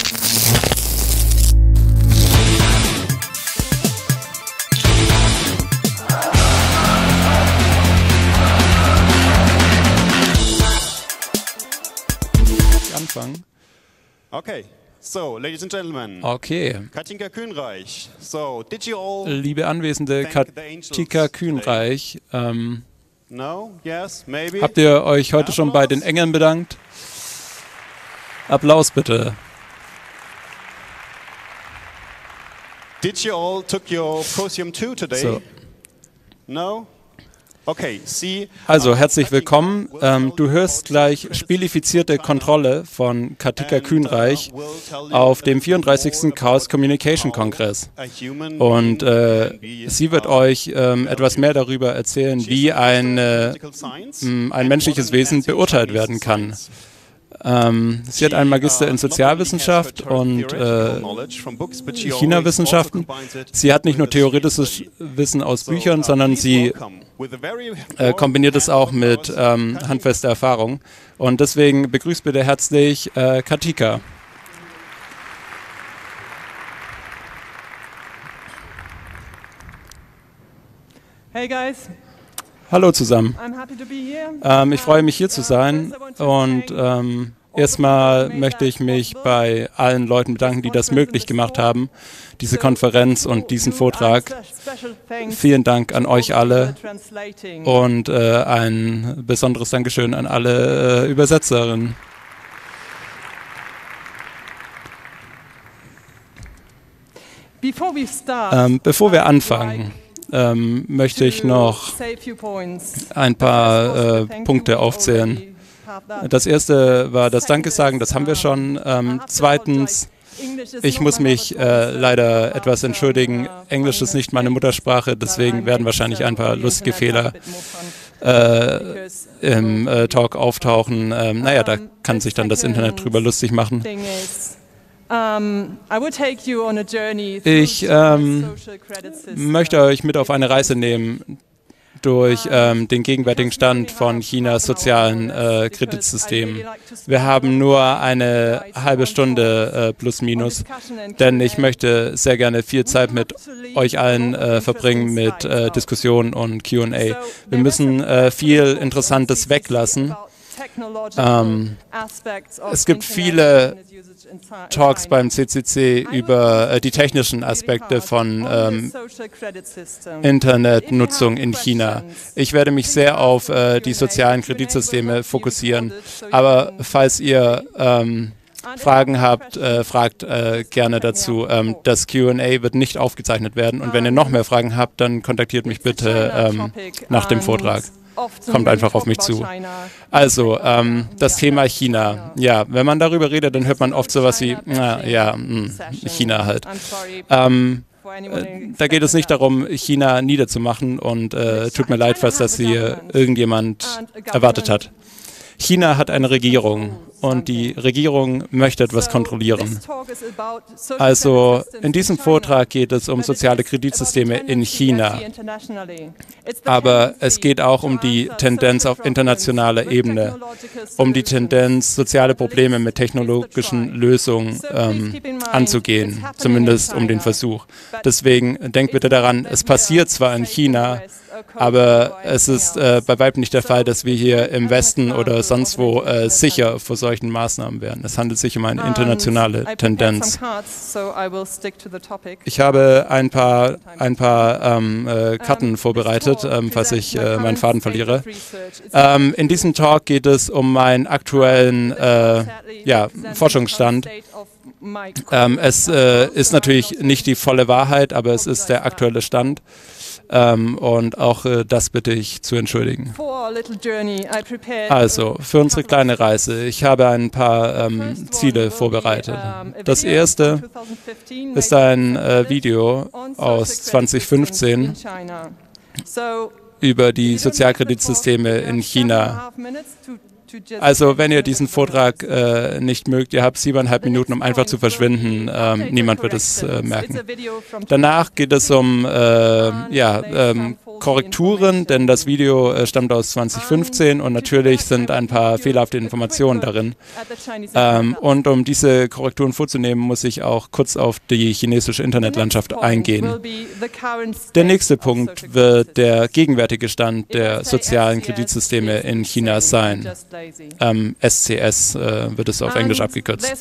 Anfangen. Okay. So, ladies and gentlemen. Okay. Katinka Kühnreich. So, did you all Liebe Anwesende, Katinka Kühnreich, no? Yes? Maybe? habt ihr euch heute schon bei den Engeln bedankt? Applaus bitte. Did you all took your Prosium 2 today? So. No? Okay, Sie. Also, herzlich willkommen. Du hörst gleich Spielifizierte Kontrolle von Katinka Kühnreich auf dem 34. Chaos Communication Kongress. Und sie wird euch etwas mehr darüber erzählen, wie ein menschliches Wesen beurteilt werden kann. Sie hat einen Magister in Sozialwissenschaft und China-Wissenschaften. Sie hat nicht nur theoretisches Wissen aus Büchern, sondern sie kombiniert es auch mit handfester Erfahrung. Und deswegen begrüßt bitte herzlich Katinka. Hey guys. Hallo zusammen. Ich freue mich hier zu sein und erstmal möchte ich mich bei allen Leuten bedanken, die das möglich gemacht haben, diese Konferenz und diesen Vortrag. Vielen Dank an euch alle und ein besonderes Dankeschön an alle Übersetzerinnen. Bevor wir anfangen, möchte ich noch ein paar Punkte aufzählen. Das erste war das Dankesagen, das haben wir schon. Zweitens, ich muss mich leider etwas entschuldigen. Englisch ist nicht meine Muttersprache, deswegen werden wahrscheinlich ein paar lustige Fehler im Talk auftauchen. Naja, da kann sich dann das Internet drüber lustig machen. Ich möchte euch mit auf eine Reise nehmen durch den gegenwärtigen Stand von Chinas sozialen Kreditsystemen. Wir haben nur eine halbe Stunde plus minus, denn ich möchte sehr gerne viel Zeit mit euch allen verbringen mit Diskussionen und Q&A. Wir müssen viel Interessantes weglassen. Es gibt viele Talks beim CCC über die technischen Aspekte von Internetnutzung in China. Ich werde mich sehr auf die sozialen Kreditsysteme fokussieren, aber falls ihr Fragen habt, fragt gerne dazu. Das Q&A wird nicht aufgezeichnet werden und wenn ihr noch mehr Fragen habt, dann kontaktiert mich bitte nach dem Vortrag. Kommt einfach auf mich zu. Also, das Thema China. Ja, wenn man darüber redet, dann hört man oft sowas wie, China halt. Da geht es nicht darum, China niederzumachen und tut mir leid, falls das hier irgendjemand erwartet hat. China hat eine Regierung und die Regierung möchte etwas kontrollieren. Also in diesem Vortrag geht es um soziale Kreditsysteme in China. Aber es geht auch um die Tendenz auf internationaler Ebene, um die Tendenz, soziale Probleme mit technologischen Lösungen anzugehen, zumindest um den Versuch. Deswegen denkt bitte daran, es passiert zwar in China, aber es ist bei weitem nicht der Fall, dass wir hier im Westen oder sonst wo sicher vor solchen Maßnahmen wären. Es handelt sich um eine internationale Tendenz. Ich habe ein paar Karten vorbereitet, falls ich meinen Faden verliere. In diesem Talk geht es um meinen aktuellen Forschungsstand. Es ist natürlich nicht die volle Wahrheit, aber es ist der aktuelle Stand. Und auch das bitte ich zu entschuldigen. Also, für unsere kleine Reise. Ich habe ein paar Ziele vorbereitet. Das erste ist ein Video aus 2015 über die Sozialkreditsysteme in China. Also wenn ihr diesen Vortrag nicht mögt, ihr habt 7,5 Minuten, um einfach zu verschwinden. Niemand wird es merken. Danach geht es um Korrekturen, denn das Video stammt aus 2015 und natürlich sind ein paar fehlerhafte Informationen darin. Und um diese Korrekturen vorzunehmen, muss ich auch kurz auf die chinesische Internetlandschaft eingehen. Der nächste Punkt wird der gegenwärtige Stand der sozialen Kreditsysteme in China sein. SCS wird es auf Englisch abgekürzt.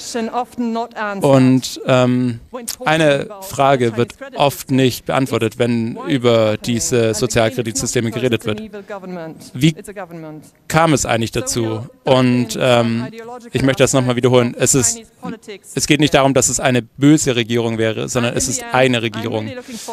Und eine Frage wird oft nicht beantwortet, wenn über diese Sozialkreditsysteme geredet wird. Wie kam es eigentlich dazu? Und ich möchte das nochmal wiederholen. Es geht nicht darum, dass es eine böse Regierung wäre, sondern es ist eine Regierung.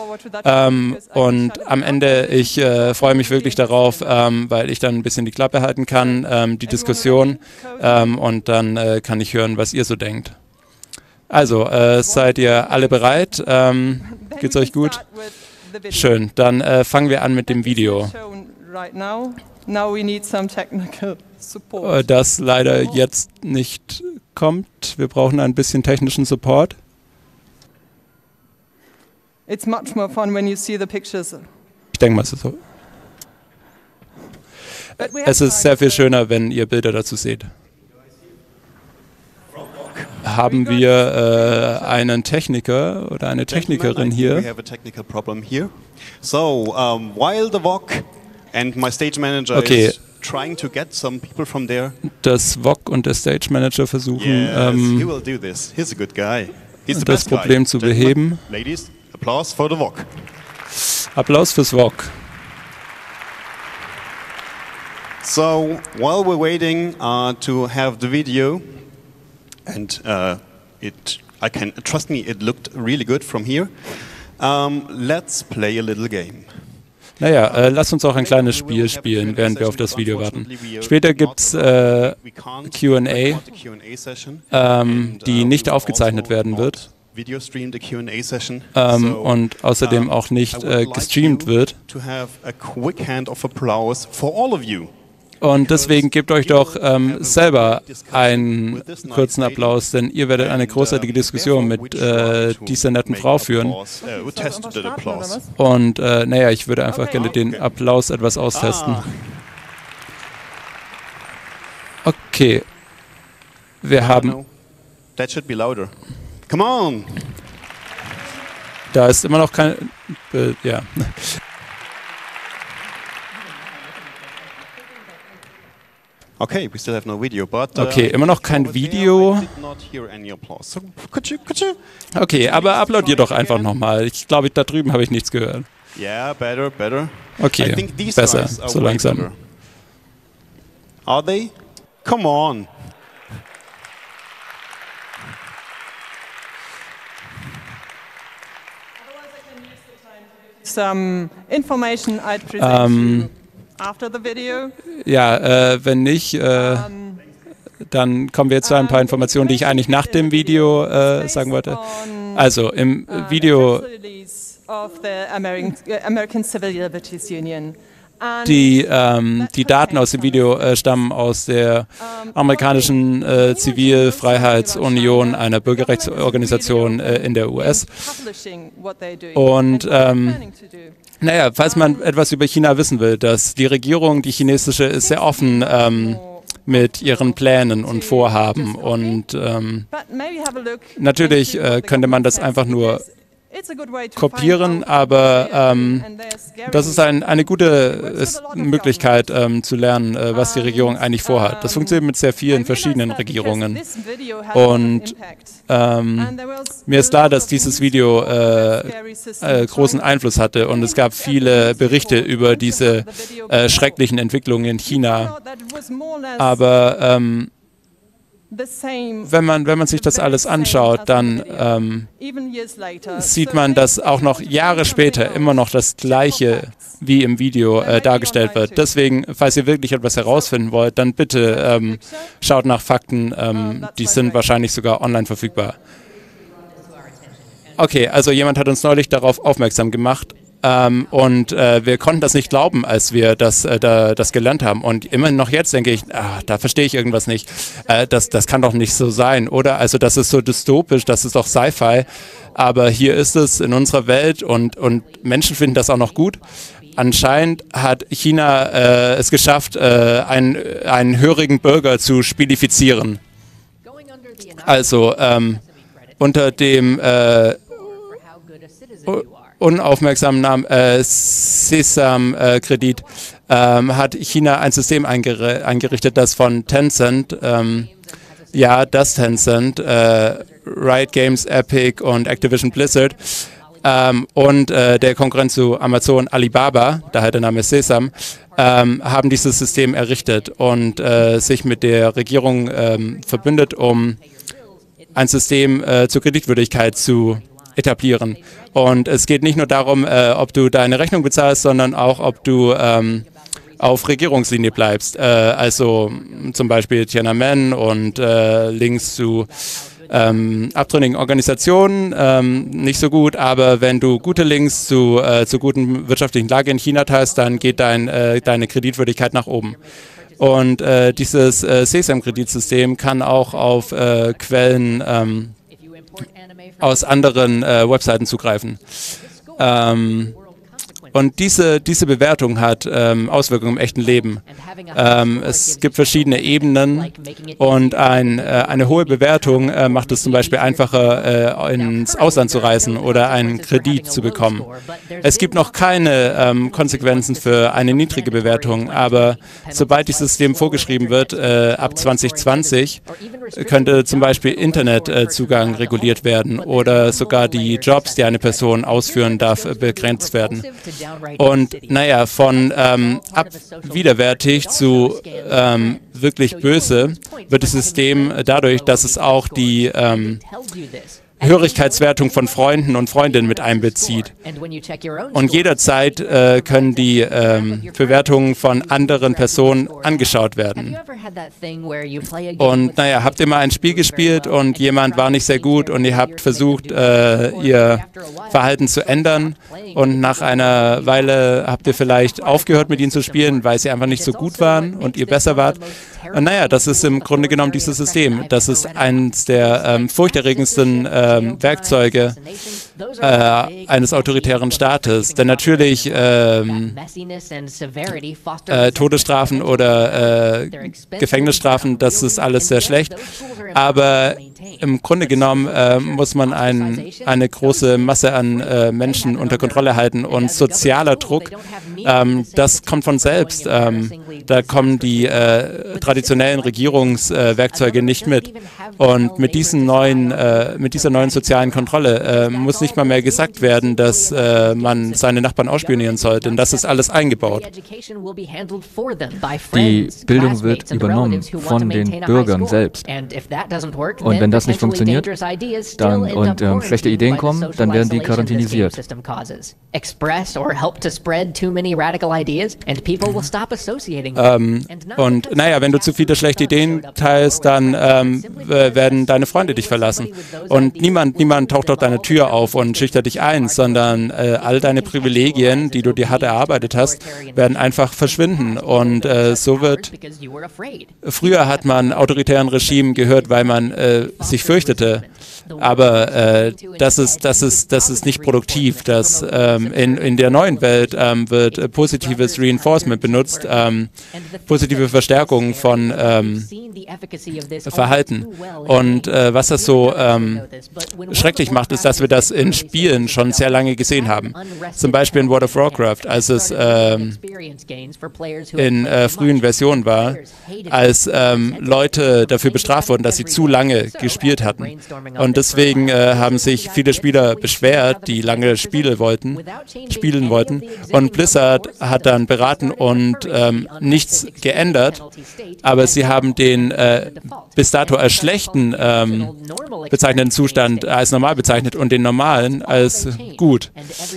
Und am Ende, ich freue mich wirklich darauf, weil ich dann ein bisschen die Klappe halten kann, die Diskussion, und dann kann ich hören, was ihr so denkt. Also, seid ihr alle bereit? Geht's euch gut? Schön, dann fangen wir an mit dem Video. Das leider jetzt nicht kommt. Wir brauchen ein bisschen technischen Support. Ich denke mal, es ist so. Es ist sehr viel schöner, wenn ihr Bilder dazu seht. Haben wir einen Techniker oder eine Technikerin hier? Okay. Das VOG und der Stage Manager versuchen, das Problem zu beheben. Applaus fürs VOG. So, while we're waiting to have the video, and trust me, it looked really good from here. Let's play a little game. Naja, lasst uns auch ein kleines Spiel spielen, während wir auf das Video warten. Später gibt es Q&A, die nicht aufgezeichnet werden wird und außerdem auch nicht gestreamt wird. Und deswegen gebt euch doch selber einen kurzen Applaus, denn ihr werdet eine großartige Diskussion mit dieser netten Frau führen. Und naja, ich würde einfach gerne den Applaus etwas austesten. Okay. Wir haben... Da ist immer noch kein... ja. Okay, we still have no video, but, okay, immer noch kein Video. Okay, aber applaudier doch einfach nochmal. Ich glaube, da drüben habe ich nichts gehört. Yeah, better. Okay, besser, so langsam. Are they? Come on. Some information I'd present after the video. Ja, wenn nicht, dann kommen wir jetzt zu ein paar Informationen, die ich eigentlich nach dem Video sagen wollte. Also im Video die Daten aus dem Video stammen aus der amerikanischen Zivilfreiheitsunion, einer Bürgerrechtsorganisation in der US. Und naja, falls man etwas über China wissen will, dass die Regierung, die chinesische, ist sehr offen mit ihren Plänen und Vorhaben. Und natürlich könnte man das einfach nur kopieren, aber das ist eine gute Möglichkeit zu lernen, was die Regierung eigentlich vorhat. Das funktioniert mit sehr vielen verschiedenen Regierungen. Und mir ist klar, dass dieses Video großen Einfluss hatte und es gab viele Berichte über diese schrecklichen Entwicklungen in China. Aber wenn man sich das alles anschaut, dann sieht man, dass auch noch Jahre später immer noch das Gleiche wie im Video dargestellt wird. Deswegen, falls ihr wirklich etwas herausfinden wollt, dann bitte schaut nach Fakten, die sind wahrscheinlich sogar online verfügbar. Okay, also jemand hat uns neulich darauf aufmerksam gemacht. Und wir konnten das nicht glauben, als wir das gelernt haben. Und immer noch jetzt denke ich, da verstehe ich irgendwas nicht. Das kann doch nicht so sein, oder? Also das ist so dystopisch, das ist doch Sci-Fi. Aber hier ist es in unserer Welt und Menschen finden das auch noch gut. anscheinend hat China es geschafft, einen hörigen Bürger zu spilifizieren. Also unter dem unaufmerksamen Namen Sesam-Kredit hat China ein System eingerichtet, das von Tencent, das Tencent, Riot Games, Epic und Activision Blizzard und der Konkurrent zu Amazon, Alibaba, daher der Name Sesam, haben dieses System errichtet und sich mit der Regierung verbündet, um ein System zur Kreditwürdigkeit zu etablieren. Und es geht nicht nur darum, ob du deine Rechnung bezahlst, sondern auch, ob du auf Regierungslinie bleibst. Also zum Beispiel Tiananmen und Links zu abtrünnigen Organisationen nicht so gut, aber wenn du gute Links zur guten wirtschaftlichen Lage in China hast, dann geht deine Kreditwürdigkeit nach oben. Und dieses Sesam-Kreditsystem kann auch auf Quellen aus anderen Webseiten zugreifen. Und diese Bewertung hat Auswirkungen im echten Leben. Es gibt verschiedene Ebenen und eine hohe Bewertung macht es zum Beispiel einfacher, ins Ausland zu reisen oder einen Kredit zu bekommen. Es gibt noch keine Konsequenzen für eine niedrige Bewertung, aber sobald dieses System vorgeschrieben wird, ab 2020 könnte zum Beispiel Internetzugang reguliert werden oder sogar die Jobs, die eine Person ausführen darf, begrenzt werden. Und naja, von widerwärtig zu wirklich böse wird das System dadurch, dass es auch die Hörigkeitswertung von Freunden und Freundinnen mit einbezieht. Und jederzeit können die Bewertungen von anderen Personen angeschaut werden. Und naja, habt ihr mal ein Spiel gespielt und jemand war nicht sehr gut und ihr habt versucht, ihr Verhalten zu ändern und nach einer Weile habt ihr vielleicht aufgehört, mit ihnen zu spielen, weil sie einfach nicht so gut waren und ihr besser wart. Und naja, das ist im Grunde genommen dieses System. Das ist eines der furchterregendsten Werkzeuge eines autoritären Staates. Denn natürlich Todesstrafen oder Gefängnisstrafen, das ist alles sehr schlecht. Aber im Grunde genommen muss man eine große Masse an Menschen unter Kontrolle halten. Und sozialer Druck, das kommt von selbst. Da kommen die traditionellen Regierungswerkzeuge nicht mit. Und mit dieser neuen sozialen Kontrolle muss nicht mal mehr gesagt werden, dass man seine Nachbarn ausspionieren soll, denn das ist alles eingebaut. Die Bildung wird übernommen von den Bürgern selbst. Und wenn das nicht funktioniert und schlechte Ideen kommen, dann werden die quarantänisiert. Und naja, wenn du zu viele schlechte Ideen teilst, dann werden deine Freunde dich verlassen. Und niemand taucht auf deine Tür auf und schüchtert dich ein, sondern all deine Privilegien, die du dir hart erarbeitet hast, werden einfach verschwinden. Und so wird... Früher hat man autoritären Regimen gehört, weil man sich fürchtete. Aber das ist nicht produktiv. In der neuen Welt wird positives Reinforcement benutzt, positive Verstärkung von Verhalten. Und was das so schrecklich macht, ist, dass wir das in Spielen schon sehr lange gesehen haben. Zum Beispiel in World of Warcraft, als es in frühen Versionen war, als Leute dafür bestraft wurden, dass sie zu lange gespielt hatten. Und deswegen haben sich viele Spieler beschwert, die lange spielen wollten. Und Blizzard hat dann beraten und nichts geändert, aber sie haben den bis dato als schlechten bezeichneten Zustand als normal bezeichnet und den normalen als gut.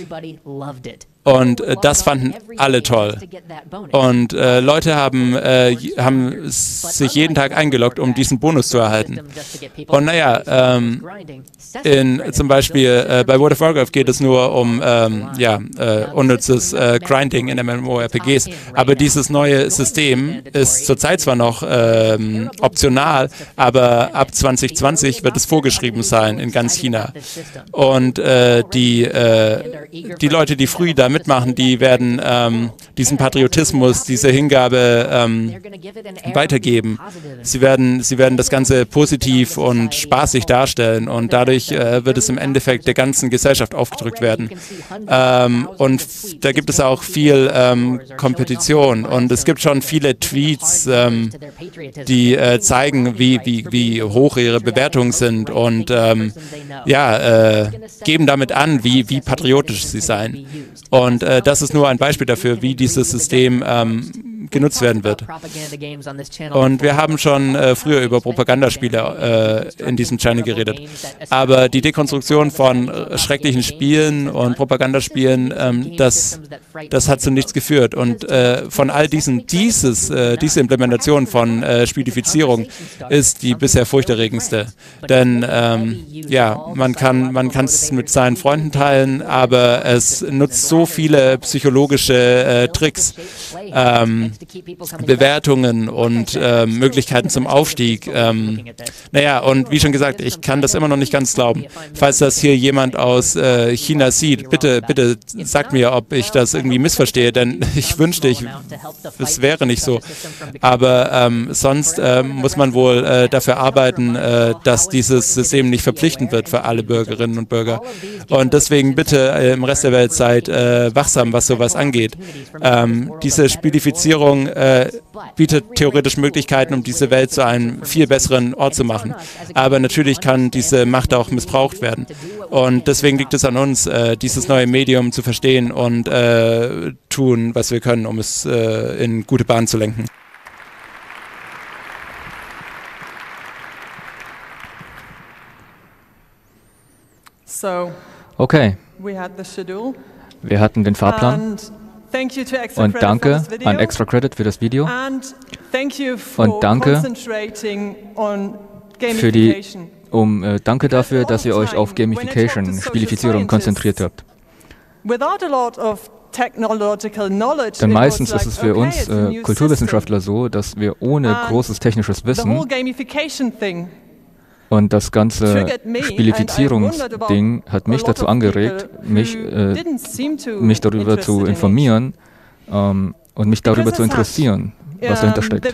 Und das fanden alle toll. Und Leute haben sich jeden Tag eingeloggt, um diesen Bonus zu erhalten. Und naja, zum Beispiel bei World of Warcraft geht es nur um unnützes Grinding in MMORPGs. Aber dieses neue System ist zurzeit zwar noch optional, aber ab 2020 wird es vorgeschrieben sein in ganz China. Und die Leute, die früh damit mitmachen, die werden diesen Patriotismus, diese Hingabe weitergeben. Sie werden das Ganze positiv und spaßig darstellen und dadurch wird es im Endeffekt der ganzen Gesellschaft aufgedrückt werden. Und da gibt es auch viel Kompetition und es gibt schon viele Tweets, die zeigen, wie hoch ihre Bewertungen sind und geben damit an, wie patriotisch sie seien. Und das ist nur ein Beispiel dafür, wie dieses System genutzt werden wird. Und wir haben schon früher über Propagandaspiele in diesem Channel geredet. Aber die Dekonstruktion von schrecklichen Spielen und Propagandaspielen, das hat zu nichts geführt. Und von all diese Implementation von Spielifizierung ist die bisher furchterregendste. Denn man kann es mit seinen Freunden teilen, aber es nutzt so viele psychologische Tricks, Bewertungen und Möglichkeiten zum Aufstieg. Und wie schon gesagt, ich kann das immer noch nicht ganz glauben. Falls das hier jemand aus China sieht, bitte sagt mir, ob ich das irgendwie missverstehe, denn ich wünschte, es wäre nicht so. Aber sonst muss man wohl dafür arbeiten, dass dieses System nicht verpflichtend wird für alle Bürgerinnen und Bürger. Und deswegen bitte im Rest der Welt seid wachsam, was sowas angeht. Diese Spielifizierung bietet theoretisch Möglichkeiten, um diese Welt zu einem viel besseren Ort zu machen. Aber natürlich kann diese Macht auch missbraucht werden. Und deswegen liegt es an uns, dieses neue Medium zu verstehen und tun, was wir können, um es in gute Bahnen zu lenken. Okay, wir hatten den Fahrplan. Und danke an Extra Credit für das Video. Und danke danke dafür, dass ihr euch auf Gamification, Spielifizierung konzentriert habt. Denn meistens ist es für uns Kulturwissenschaftler so, dass wir ohne großes technisches Wissen und das ganze Spielifizierungsding hat mich dazu angeregt, mich darüber zu informieren und mich darüber zu interessieren, was dahinter steckt.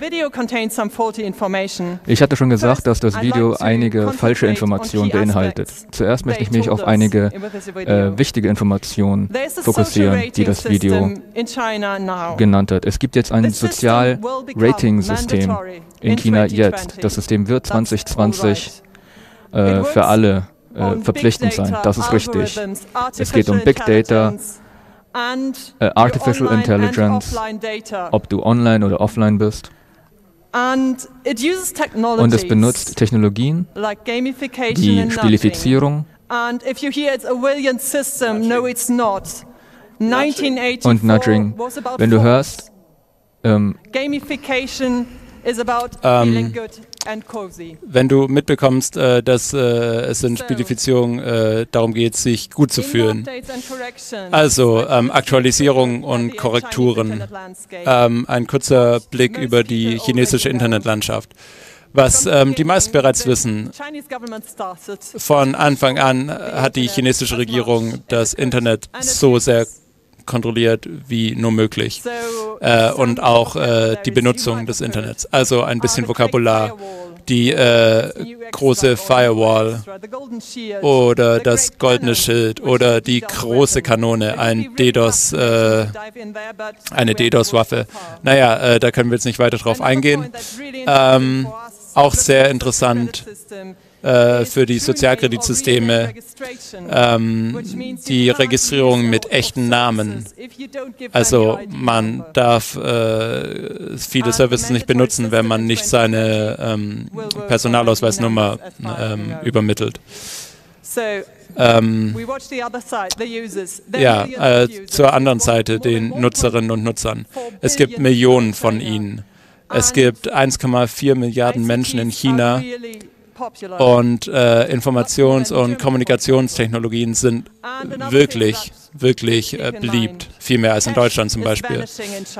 Ich hatte schon gesagt, dass das Video einige falsche Informationen beinhaltet. Zuerst möchte ich mich auf einige wichtige Informationen fokussieren, die das Video genannt hat. Es gibt jetzt ein Sozial-Rating-System in China jetzt. Das System wird 2020 für alle verpflichtend sein. Das ist richtig. Es geht um Big Data, Artificial Intelligence, ob du online oder offline bist. Und es benutzt Technologien, die Spielifizierung und Nudging. Wenn du hörst, wenn du mitbekommst, dass es in Spielifizierung darum geht, sich gut zu fühlen. Also Aktualisierung und Korrekturen. Ein kurzer Blick über die chinesische Internetlandschaft. Was die meisten bereits wissen, von Anfang an hat die chinesische Regierung das Internet so sehr kontrolliert wie nur möglich und auch die Benutzung des Internets. Also ein bisschen Vokabular, die große Firewall oder das goldene Schild oder die große Kanone, eine DDoS-Waffe. Naja, da können wir jetzt nicht weiter drauf eingehen. Auch sehr interessant für die Sozialkreditsysteme, die Registrierung mit echten Namen. Also man darf viele Services nicht benutzen, wenn man nicht seine Personalausweisnummer übermittelt. Zur anderen Seite, den Nutzerinnen und Nutzern. Es gibt Millionen von ihnen. Es gibt 1,4 Milliarden Menschen in China. Und Informations- und Kommunikationstechnologien sind wirklich beliebt, viel mehr als in Deutschland zum Beispiel.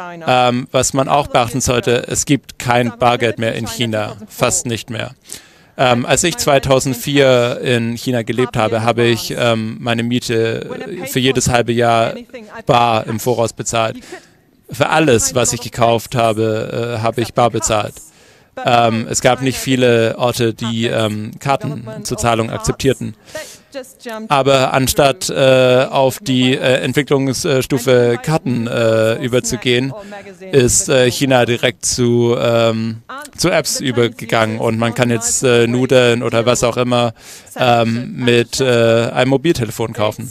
Was man auch beachten sollte, es gibt kein Bargeld mehr in China, fast nicht mehr. Als ich 2004 in China gelebt habe, habe ich meine Miete für jedes halbe Jahr bar im Voraus bezahlt. Für alles, was ich gekauft habe, habe ich bar bezahlt. Es gab nicht viele Orte, die Karten zur Zahlung akzeptierten. Aber anstatt auf die Entwicklungsstufe Karten überzugehen, ist China direkt zu Apps übergegangen und man kann jetzt Nudeln oder was auch immer mit einem Mobiltelefon kaufen.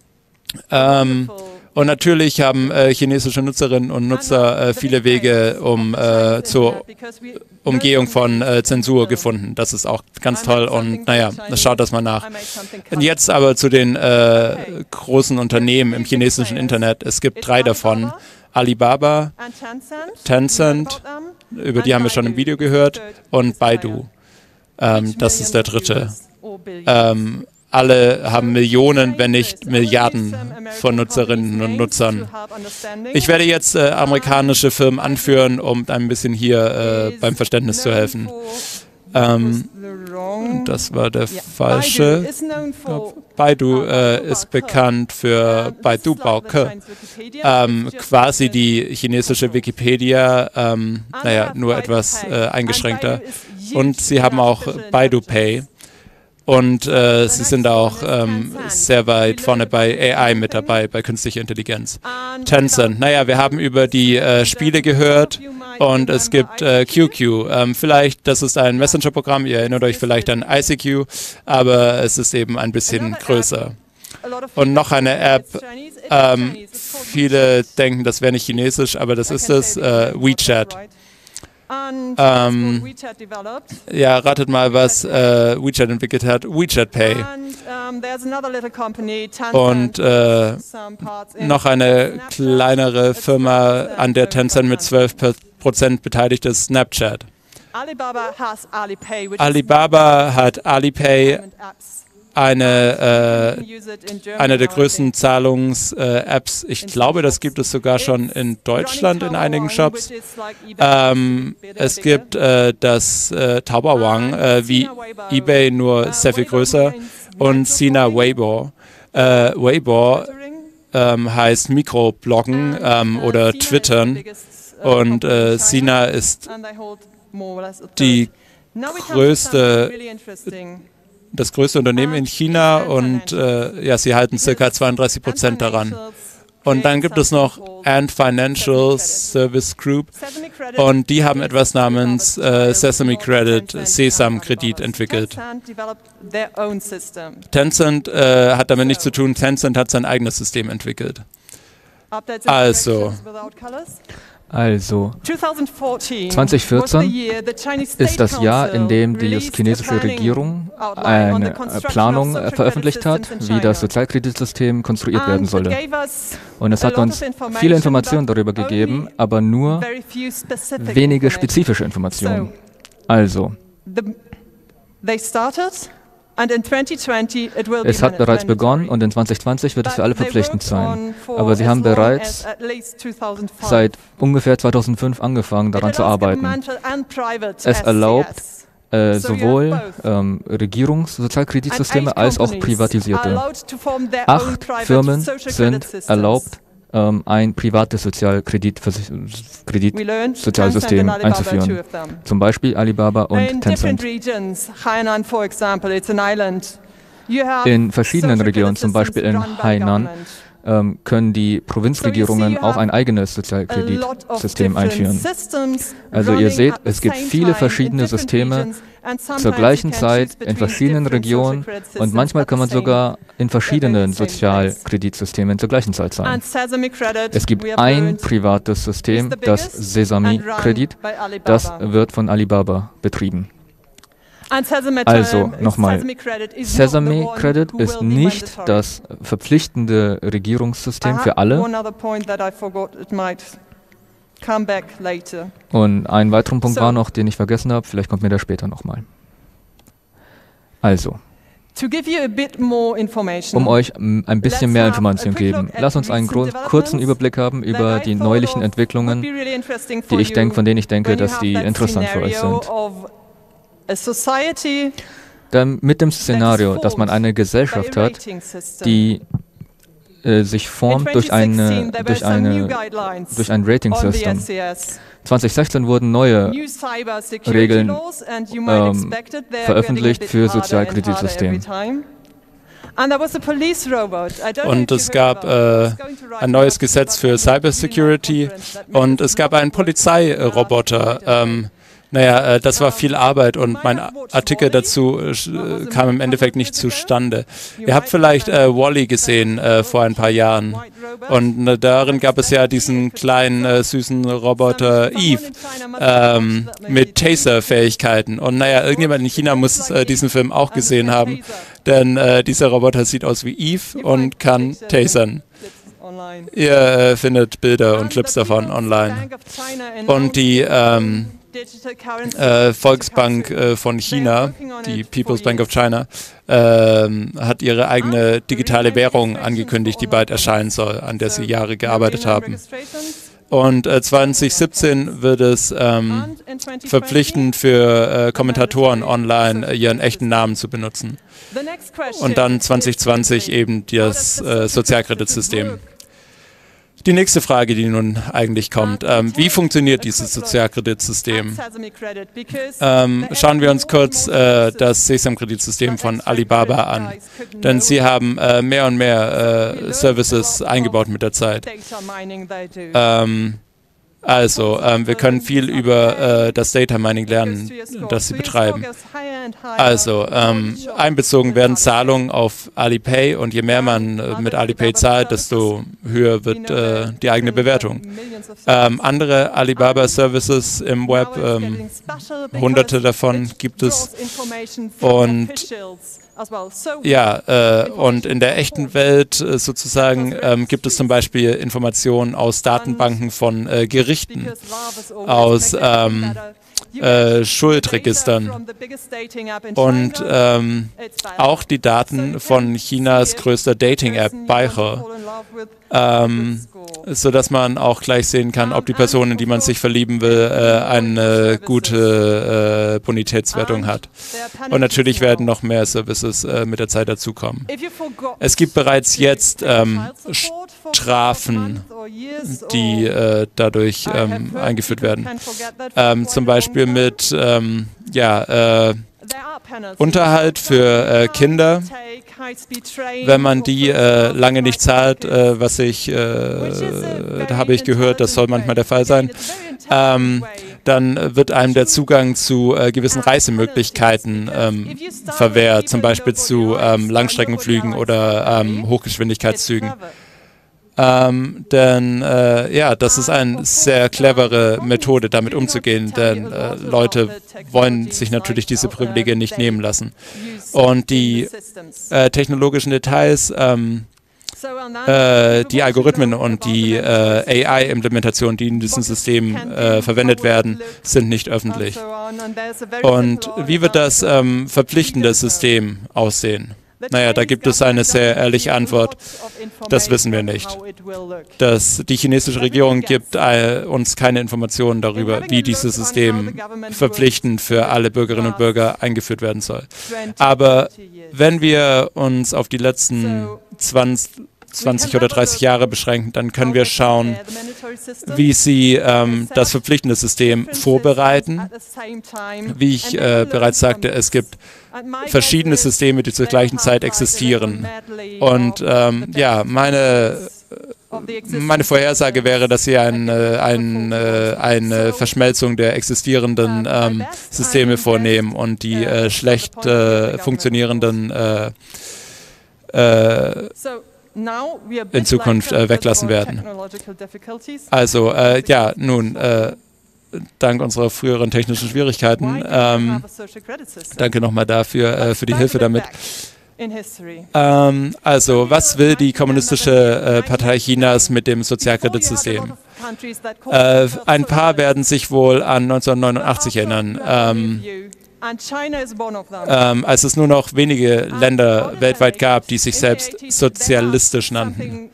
Und natürlich haben chinesische Nutzerinnen und Nutzer viele Wege zur Umgehung von Zensur gefunden. Das ist auch ganz toll und naja, schaut das mal nach. Und jetzt aber zu den großen Unternehmen im chinesischen Internet. Es gibt 3 davon. Alibaba, Tencent, über die haben wir schon im Video gehört, und Baidu. Das ist der 3. Alle haben Millionen, wenn nicht Milliarden von Nutzerinnen und Nutzern. Ich werde jetzt amerikanische Firmen anführen, um ein bisschen hier beim Verständnis zu helfen. Das war der falsche. Baidu ist bekannt für Baidu Baoke, quasi die chinesische Wikipedia, naja, nur etwas eingeschränkter. Und sie haben auch Baidu Pay. Und sie sind auch sehr weit vorne bei AI mit dabei, bei künstlicher Intelligenz. Tencent, naja, wir haben über die Spiele gehört und es gibt QQ. Vielleicht, das ist ein Messenger-Programm, ihr erinnert euch vielleicht an ICQ, aber es ist eben ein bisschen größer. Und noch eine App, viele denken, das wäre nicht chinesisch, aber das ist es, WeChat. Ja, ratet mal, was WeChat entwickelt hat. WeChat Pay. Und noch eine kleinere Firma, an der Tencent mit 12% beteiligt ist, Snapchat. Alibaba hat Alipay, eine der größten Zahlungs-Apps. Ich glaube, das gibt es sogar schon in Deutschland in einigen Shops. Es gibt das Taobao wie eBay, nur sehr viel größer. Und Sina Weibo. Weibo heißt Mikrobloggen oder Twittern. Und Sina ist das größte Unternehmen in China und ja, sie halten ca. 32% daran. Und dann gibt es noch Ant Financial Service Group und die haben etwas namens Sesame Credit, Sesam Kredit entwickelt. Tencent hat damit nichts zu tun, Tencent hat sein eigenes System entwickelt. Also, 2014 ist das Jahr, in dem die chinesische Regierung eine Planung veröffentlicht hat, wie das Sozialkreditsystem konstruiert werden solle. Und es hat uns viele Informationen darüber gegeben, aber nur wenige spezifische Informationen. Also, es hat bereits begonnen und in 2020 wird es für alle verpflichtend sein. Aber sie haben bereits seit ungefähr 2005 angefangen, daran zu arbeiten. Es erlaubt sowohl Regierungssozialkreditsysteme als auch privatisierte. 8 Firmen sind erlaubt, ein privates Sozialsystem einzuführen. Zum Beispiel Alibaba und Tencent. In verschiedenen Regionen, zum Beispiel in Hainan, können die Provinzregierungen auch ein eigenes Sozialkreditsystem einführen. Also ihr seht, es gibt viele verschiedene Systeme zur gleichen Zeit in verschiedenen Regionen und manchmal kann man sogar in verschiedenen Sozialkreditsystemen zur gleichen Zeit sein. Es gibt ein privates System, das Sesame Kredit, das wird von Alibaba betrieben. Also nochmal, Sesame Credit ist nicht das verpflichtende Regierungssystem für alle. Und ein weiterer Punkt war noch, den ich vergessen habe, vielleicht kommt mir der später nochmal. Also, um euch ein bisschen mehr Informationen zu geben, lasst uns einen kurzen Überblick haben über die neulichen Entwicklungen, von denen ich denke, dass die interessant für euch sind. Dann mit dem Szenario, dass man eine Gesellschaft hat, die sich formt durch ein Rating-System. 2016 wurden neue Regeln veröffentlicht für Sozialkreditsysteme. Und es gab ein neues Gesetz für Cybersecurity und es gab einen Polizeiroboter. Das war viel Arbeit und mein Artikel dazu kam im Endeffekt nicht zustande. Ihr habt vielleicht Wall-E gesehen vor ein paar Jahren und darin gab es ja diesen kleinen süßen Roboter Eve mit Taser-Fähigkeiten. Und irgendjemand in China muss diesen Film auch gesehen haben, denn dieser Roboter sieht aus wie Eve und kann tasern. Ihr findet Bilder und Clips davon online. Und die Volksbank von China, die People's Bank of China, hat ihre eigene digitale Währung angekündigt, die bald erscheinen soll, an der sie Jahre gearbeitet haben. Und 2017 wird es verpflichtend für Kommentatoren online ihren echten Namen zu benutzen. Und dann 2020 eben das Sozialkreditsystem. Die nächste Frage, die nun eigentlich kommt, wie funktioniert dieses Sozialkreditsystem? Schauen wir uns kurz das Sesam-Kreditsystem von Alibaba an, denn sie haben mehr und mehr Services eingebaut mit der Zeit. Wir können viel über das Data Mining lernen, das sie betreiben. Einbezogen werden Zahlungen auf Alipay und je mehr man mit Alipay zahlt, desto höher wird die eigene Bewertung. Andere Alibaba-Services im Web, hunderte davon gibt es. Und und in der echten Welt sozusagen gibt es zum Beispiel Informationen aus Datenbanken von Gerichten, aus Schuldregistern und auch die Daten von Chinas größter Dating-App, Baihe, sodass man auch gleich sehen kann, ob die Person, in die man sich verlieben will, eine gute Bonitätswertung hat. Und natürlich werden noch mehr Services mit der Zeit dazukommen. Es gibt bereits jetzt Strafen, die dadurch eingeführt werden. Zum Beispiel mit Unterhalt für Kinder, wenn man die lange nicht zahlt, da habe ich gehört, das soll manchmal der Fall sein, dann wird einem der Zugang zu gewissen Reisemöglichkeiten verwehrt, zum Beispiel zu Langstreckenflügen oder Hochgeschwindigkeitszügen. Das ist eine sehr clevere Methode, damit umzugehen, denn Leute wollen sich natürlich diese Privilegien nicht nehmen lassen. Und die technologischen Details, die Algorithmen und die AI-Implementationen, die in diesem System verwendet werden, sind nicht öffentlich. Und wie wird das verpflichtende System aussehen? Da gibt es eine sehr ehrliche Antwort. Das wissen wir nicht. Die chinesische Regierung gibt uns keine Informationen darüber, wie dieses System verpflichtend für alle Bürgerinnen und Bürger eingeführt werden soll. Aber wenn wir uns auf die letzten 20 oder 30 Jahre beschränken, dann können wir schauen, wie sie das verpflichtende System vorbereiten. Wie ich bereits sagte, es gibt verschiedene Systeme, die zur gleichen Zeit existieren. Und meine Vorhersage wäre, dass sie eine Verschmelzung der existierenden Systeme vornehmen und die schlecht funktionierenden in Zukunft weglassen werden. Dank unserer früheren technischen Schwierigkeiten, danke nochmal dafür, für die Hilfe damit. Was will die Kommunistische Partei Chinas mit dem Sozialkreditsystem? Ein paar werden sich wohl an 1989 erinnern. Als es nur noch wenige Länder weltweit gab, die sich selbst sozialistisch nannten.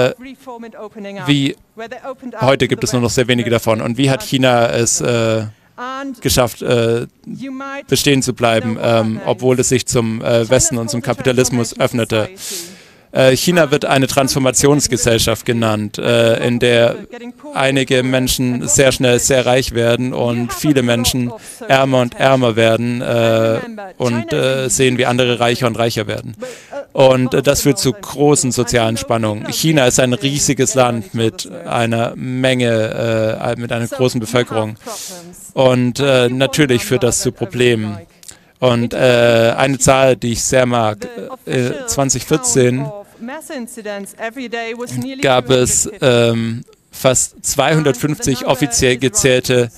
Heute gibt es nur noch sehr wenige davon. Und wie hat China es geschafft, bestehen zu bleiben, obwohl es sich zum Westen und zum Kapitalismus öffnete. China wird eine Transformationsgesellschaft genannt, in der einige Menschen sehr schnell sehr reich werden und viele Menschen ärmer und ärmer werden und sehen, wie andere reicher und reicher werden. Und das führt zu großen sozialen Spannungen. China ist ein riesiges Land mit einer Menge, mit einer großen Bevölkerung. Und natürlich führt das zu Problemen. Und eine Zahl, die ich sehr mag, 2014 gab es fast 250 offiziell gezählte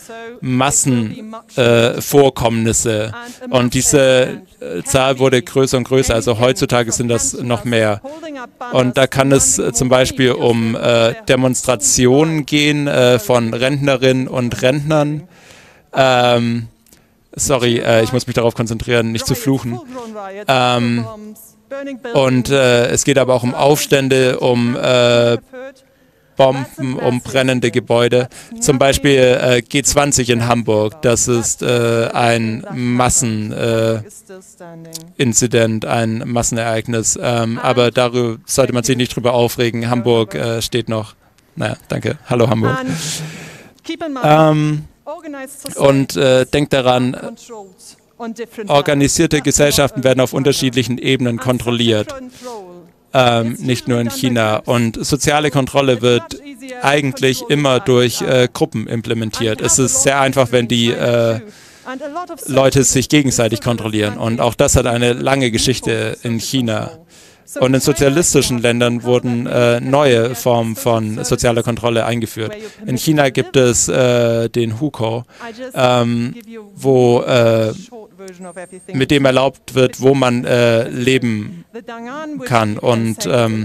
Massenvorkommnisse. Und diese Zahl wurde größer und größer, also heutzutage sind das noch mehr. Und da kann es zum Beispiel um Demonstrationen gehen von Rentnerinnen und Rentnern. Sorry, ich muss mich darauf konzentrieren, nicht zu fluchen. Und es geht aber auch um Aufstände, um Bomben, um brennende Gebäude. Zum Beispiel G20 in Hamburg. Das ist ein Masseninzident, ein Massenereignis. Aber darüber sollte man sich nicht drüber aufregen. Hamburg steht noch. Naja, danke. Hallo Hamburg. Und denkt daran, organisierte Gesellschaften werden auf unterschiedlichen Ebenen kontrolliert, nicht nur in China. Und soziale Kontrolle wird eigentlich immer durch Gruppen implementiert. Es ist sehr einfach, wenn die Leute sich gegenseitig kontrollieren. Und auch das hat eine lange Geschichte in China. Und in sozialistischen Ländern wurden neue Formen von sozialer Kontrolle eingeführt. In China gibt es den Hukou, mit dem erlaubt wird, wo man leben kann. Und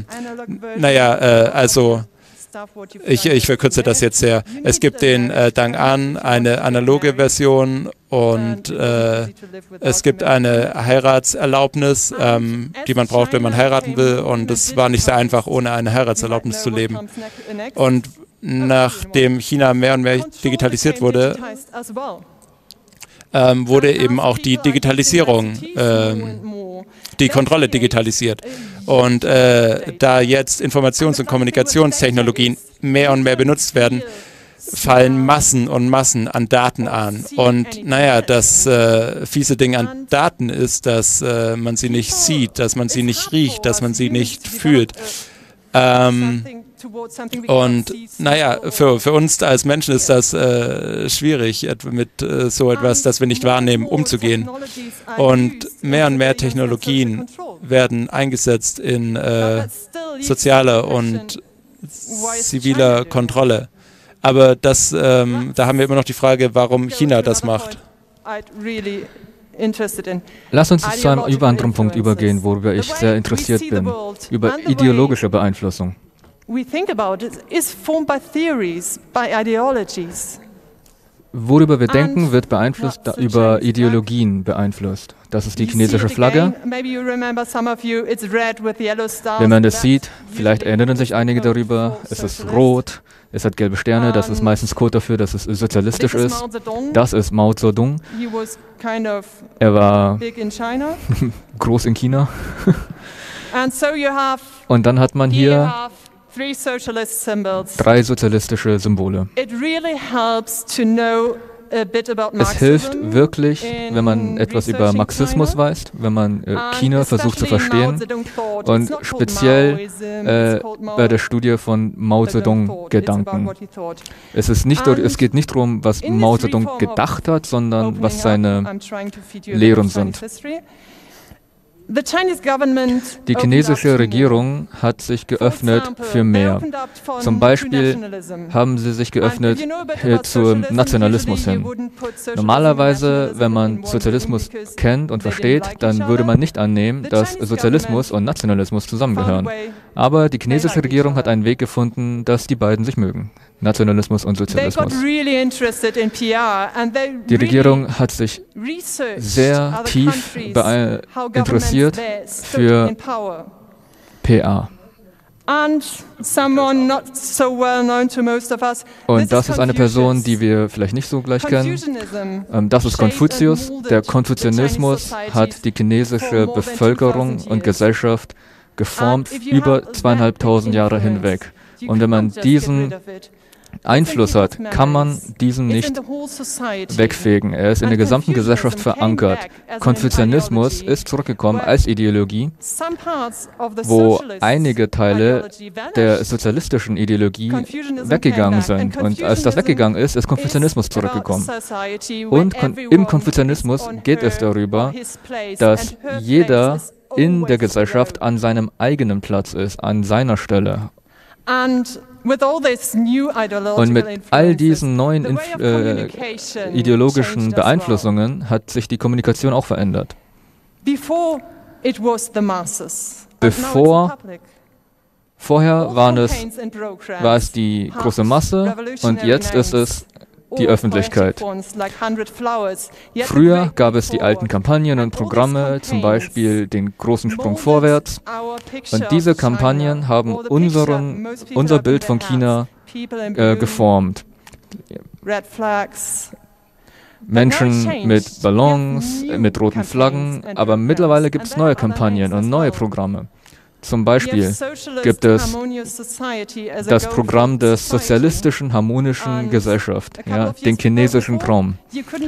ich verkürze das jetzt sehr. Es gibt den Dang'an, eine analoge Version, und es gibt eine Heiratserlaubnis, die man braucht, wenn man heiraten will. Und es war nicht sehr einfach, ohne eine Heiratserlaubnis zu leben. Und nachdem China mehr und mehr digitalisiert wurde, wurde eben auch die Digitalisierung, die Kontrolle digitalisiert. Und da jetzt Informations- und Kommunikationstechnologien mehr und mehr benutzt werden, fallen Massen und Massen an Daten an. Und naja, das fiese Ding an Daten ist, dass man sie nicht sieht, dass man sie nicht riecht, dass man sie nicht fühlt. Und naja, für uns als Menschen ist das schwierig, mit so etwas, das wir nicht wahrnehmen, umzugehen. Und mehr Technologien werden eingesetzt in sozialer und ziviler Kontrolle. Aber das, da haben wir immer noch die Frage, warum China das macht. Lass uns zu einem anderen Punkt übergehen, worüber ich sehr interessiert bin, über ideologische Beeinflussung. Worüber wir denken, wird beeinflusst, über Ideologien beeinflusst. Das ist die chinesische Flagge. Wenn man das sieht, vielleicht erinnern sich einige darüber, es ist rot, es hat gelbe Sterne, das ist meistens Code dafür, dass es sozialistisch ist. Das ist Mao Zedong. Er war groß in China. Und dann hat man hier 3 sozialistische Symbole. Es hilft wirklich, wenn man etwas über Marxismus weiß, wenn man China versucht zu verstehen und speziell bei der Studie von Mao Zedong-Gedanken. Es geht nicht darum, was Mao Zedong gedacht hat, sondern was seine Lehren sind. Die chinesische Regierung hat sich geöffnet für mehr. Zum Beispiel haben sie sich geöffnet zum Nationalismus hin. Normalerweise, wenn man Sozialismus kennt und versteht, dann würde man nicht annehmen, dass Sozialismus und Nationalismus zusammengehören. Aber die chinesische Regierung hat einen Weg gefunden, dass die beiden sich mögen. Nationalismus und Sozialismus. Die Regierung hat sich sehr tief interessiert für PA. Und das ist eine Person, die wir vielleicht nicht so gleich kennen. Das ist Konfuzius. Der Konfuzianismus hat die chinesische Bevölkerung und Gesellschaft geformt über 2500 Jahre hinweg. Und wenn man diesen Einfluss hat, kann man diesen nicht wegfegen. Er ist in der gesamten Gesellschaft verankert. Konfuzianismus ist zurückgekommen als Ideologie, wo einige Teile der sozialistischen Ideologie weggegangen sind. Und als das weggegangen ist, ist Konfuzianismus zurückgekommen. Und im Konfuzianismus geht es darüber, dass jeder in der Gesellschaft an seinem eigenen Platz ist, an seiner Stelle. Und mit all diesen neuen ideologischen Beeinflussungen hat sich die Kommunikation auch verändert. Vorher war es die große Masse und jetzt ist es die Öffentlichkeit. Früher gab es die alten Kampagnen und Programme, zum Beispiel den großen Sprung vorwärts. Und diese Kampagnen haben unser Bild von China geformt. Menschen mit Ballons, mit roten Flaggen, aber mittlerweile gibt es neue Kampagnen und neue Programme. Zum Beispiel gibt es das Programm der sozialistischen, harmonischen Gesellschaft, ja, den chinesischen Traum.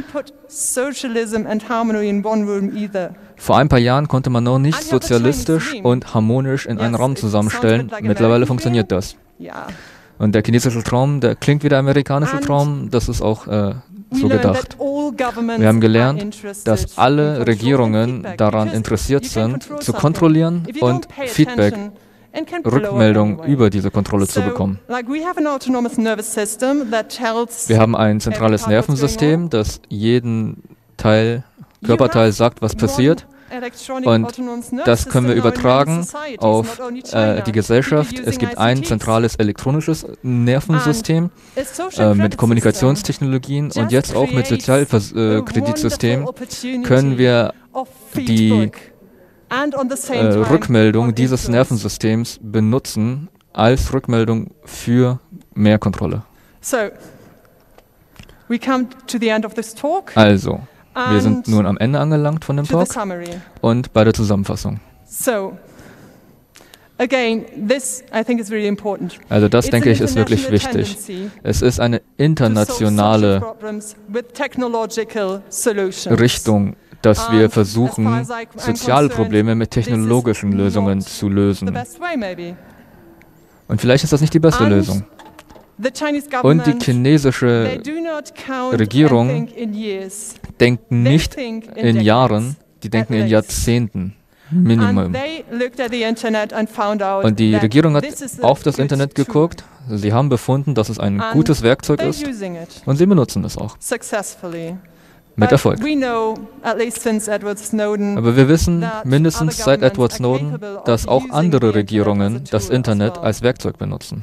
Vor ein paar Jahren konnte man noch nicht sozialistisch und harmonisch in einen Raum zusammenstellen. Mittlerweile funktioniert das. Und der chinesische Traum, der klingt wie der amerikanische Traum, das ist auch so gedacht. Wir haben gelernt, dass alle Regierungen daran interessiert sind, zu kontrollieren und Feedback, Rückmeldung über diese Kontrolle zu bekommen. Wir haben ein zentrales Nervensystem, das jeden Körperteil sagt, was passiert. Und das können wir übertragen auf die Gesellschaft. Es gibt ein zentrales elektronisches Nervensystem mit Kommunikationstechnologien und jetzt auch mit Sozialkreditsystemen können wir die Rückmeldung dieses Nervensystems benutzen als Rückmeldung für mehr Kontrolle. Also, wir sind nun am Ende angelangt von dem Talk und bei der Zusammenfassung. Also das, denke ich, ist wirklich wichtig. Es ist eine internationale Richtung, dass wir versuchen, soziale Probleme mit technologischen Lösungen zu lösen. Und vielleicht ist das nicht die beste Lösung. Und die chinesische Regierung denkt nicht in Jahren, die denken in Jahrzehnten, Minimum. Und die Regierung hat auf das Internet geguckt, sie haben befunden, dass es ein gutes Werkzeug ist und sie benutzen es auch. Mit Erfolg. Aber wir wissen mindestens seit Edward Snowden, dass auch andere Regierungen das Internet als Werkzeug benutzen.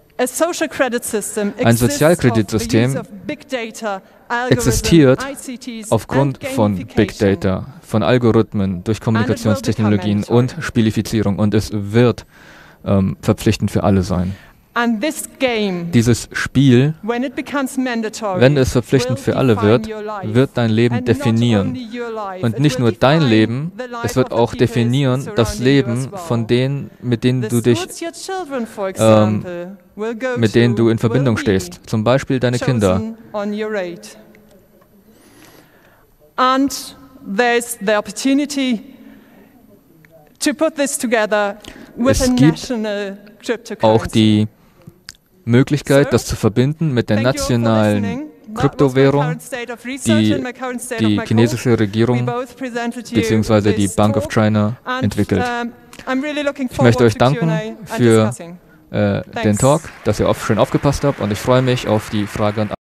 Ein Sozialkreditsystem existiert aufgrund von Big Data, von Algorithmen, durch Kommunikationstechnologien und Spielifizierung und es wird verpflichtend für alle sein. Dieses Spiel, wenn es verpflichtend für alle wird, wird dein Leben definieren. Und nicht nur dein Leben, es wird auch definieren das Leben von denen, mit denen du in Verbindung stehst. Zum Beispiel deine Kinder. And there's the opportunity to put this together with a national cryptocurrency. Auch die Möglichkeit, das zu verbinden mit der nationalen Kryptowährung, die die chinesische Regierung bzw. die Bank of China entwickelt. Ich möchte euch danken für den Talk, dass ihr schön aufgepasst habt und ich freue mich auf die Frage und